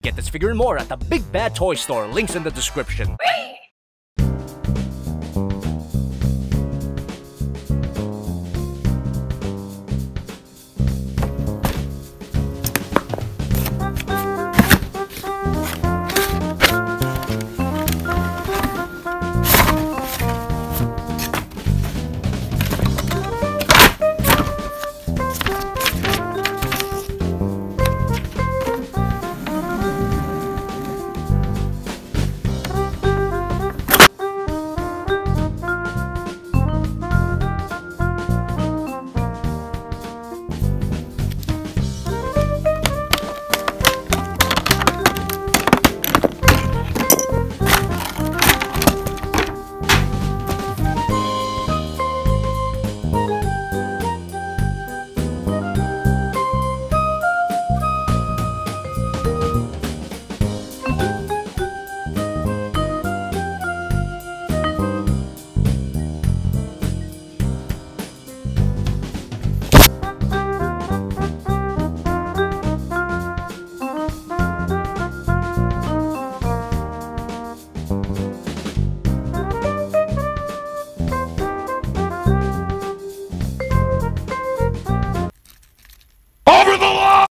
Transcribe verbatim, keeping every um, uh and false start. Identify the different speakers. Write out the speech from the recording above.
Speaker 1: Get this figure and more at the Big Bad Toy Store. Links in the description.